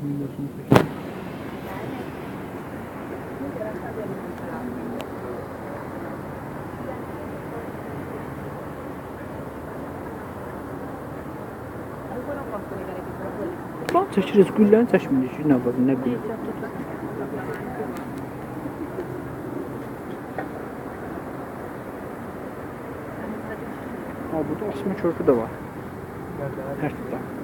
Plan çəkiriz, gülləni çəkmirik ki, nə var, nə bilir. Burada asma körpü də var. Hər tutar.